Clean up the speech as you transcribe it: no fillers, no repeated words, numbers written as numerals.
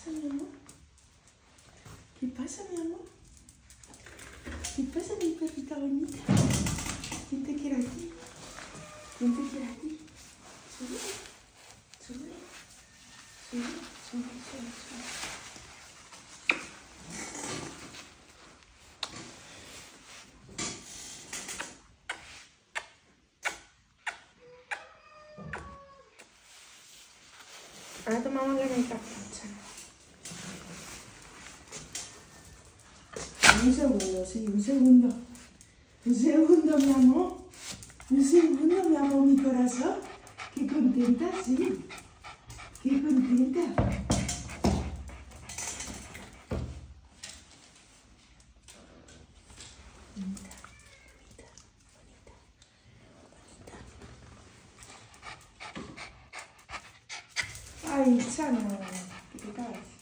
pasa, mi amor? ¿Qué pasa, mi amor? ¿Qué pasa, mi perrita bonita? ¿Quién te quiere aquí? ¿Quién te quiere aquí? Sube, sube, sube, sube, sube, sube. Ahora tomamos la medicación. Un segundo, sí, un segundo. Un segundo, mi amor. Un segundo, mi amor, mi corazón. Qué contenta, sí. Qué contenta. Bonita, bonita, bonita, bonita. Ay, Chana, ¿qué te pasa?